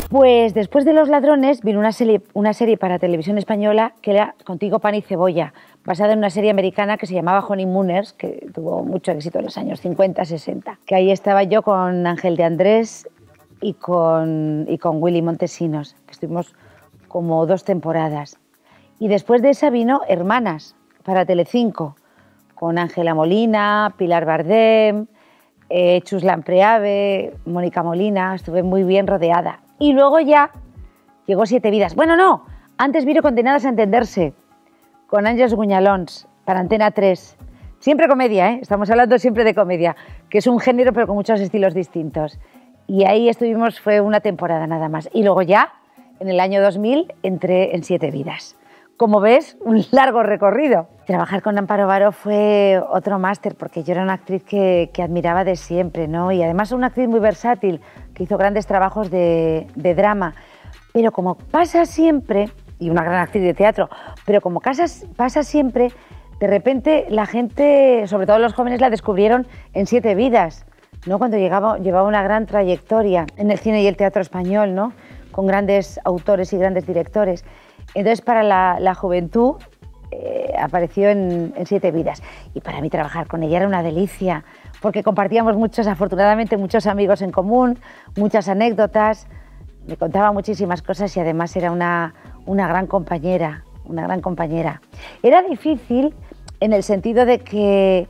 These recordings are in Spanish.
Pues después de Los ladrones vino una serie para televisión española que era Contigo pan y cebolla, basada en una serie americana que se llamaba Honeymooners, que tuvo mucho éxito en los años 50, 60. Que ahí estaba yo con Ángel de Andrés y con Willy Montesinos, que estuvimos como 2 temporadas. Y después de esa vino Hermanas, para Telecinco, con Ángela Molina, Pilar Bardem, Chuslan Preave, Mónica Molina. Estuve muy bien rodeada. Y luego ya llegó Siete vidas. Bueno, no, antes vino Condenadas a entenderse, con Àngels Gunyalons, para Antena 3. Siempre comedia, ¿eh? Estamos hablando siempre de comedia, que es un género pero con muchos estilos distintos. Y ahí estuvimos, fue una temporada nada más. Y luego ya, en el año 2000, entré en Siete vidas. Como ves, un largo recorrido. Trabajar con Amparo Baró fue otro máster, porque yo era una actriz que admiraba de siempre, ¿no? Y además una actriz muy versátil, que hizo grandes trabajos de drama. Pero como pasa siempre, y una gran actriz de teatro, pero como pasa siempre, de repente la gente, sobre todo los jóvenes, la descubrieron en Siete vidas, ¿no? Cuando llevaba una gran trayectoria en el cine y el teatro español, ¿no? Con grandes autores y grandes directores. Entonces, para la juventud, apareció en Siete vidas. Y para mí trabajar con ella era una delicia, porque compartíamos afortunadamente, muchos amigos en común, muchas anécdotas, me contaba muchísimas cosas y además era una gran compañera, una gran compañera. Era difícil en el sentido de que,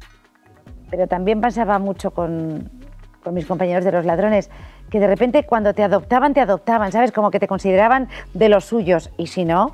pero también pasaba mucho con mis compañeros de Los ladrones, que de repente cuando te adoptaban, ¿sabes? Como que te consideraban de los suyos. Y si no,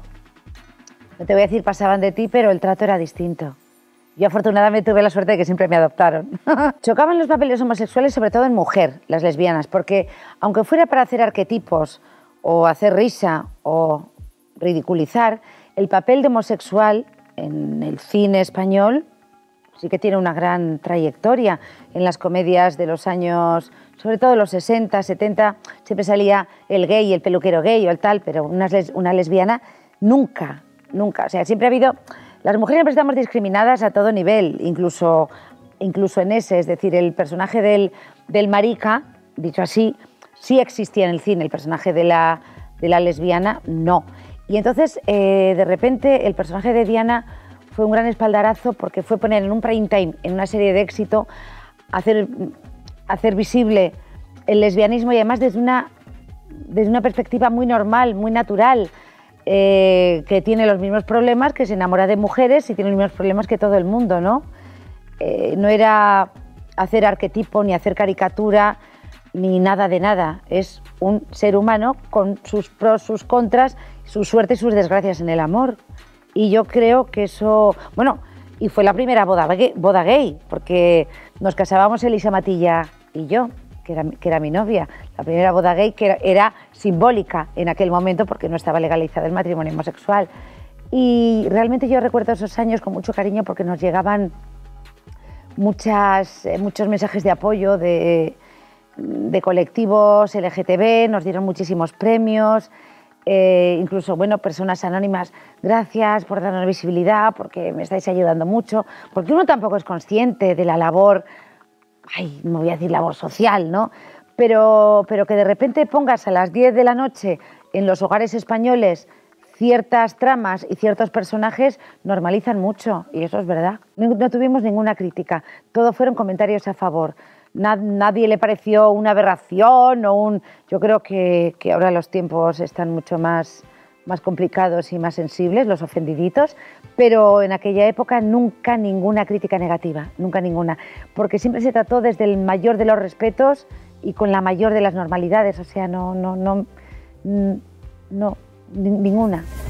no te voy a decir pasaban de ti, pero el trato era distinto. Yo afortunadamente tuve la suerte de que siempre me adoptaron. Chocaban los papeles homosexuales, sobre todo en mujer, las lesbianas, porque aunque fuera para hacer arquetipos o hacer risa o ridiculizar, el papel de homosexual en el cine español sí que tiene una gran trayectoria. En las comedias de los años, sobre todo los 60, 70, siempre salía el gay, el peluquero gay o el tal, pero una lesbiana nunca, nunca. O sea, siempre ha habido... Las mujeres siempre estamos discriminadas a todo nivel, incluso en ese, es decir, el personaje del marica, dicho así, sí existía en el cine, el personaje de la lesbiana, no. Y entonces, de repente, el personaje de Diana fue un gran espaldarazo porque fue poner en un prime time, en una serie de éxito, hacer visible el lesbianismo y además desde una perspectiva muy normal, muy natural, que tiene los mismos problemas, que se enamora de mujeres y tiene los mismos problemas que todo el mundo, ¿no? No era hacer arquetipo, ni hacer caricatura, ni nada de nada. Es un ser humano con sus pros, sus contras, su suerte y sus desgracias en el amor. Y yo creo que eso... Bueno, y fue la primera boda gay, porque nos casábamos Elisa Matilla y yo, que era mi novia. La primera boda gay que era simbólica en aquel momento porque no estaba legalizado el matrimonio homosexual. Y realmente yo recuerdo esos años con mucho cariño porque nos llegaban muchos mensajes de apoyo de colectivos LGTB, nos dieron muchísimos premios, incluso, bueno, personas anónimas, gracias por darnos visibilidad, porque me estáis ayudando mucho, porque uno tampoco es consciente de la labor, no voy a decir labor social, ¿no? Pero que de repente pongas a las 10 de la noche en los hogares españoles ciertas tramas y ciertos personajes normalizan mucho, y eso es verdad. No tuvimos ninguna crítica, todo fueron comentarios a favor. Nadie le pareció una aberración o Yo creo que ahora los tiempos están mucho más complicados y más sensibles, los ofendiditos, pero en aquella época nunca ninguna crítica negativa, nunca ninguna, porque siempre se trató desde el mayor de los respetos y con la mayor de las normalidades, o sea, ninguna.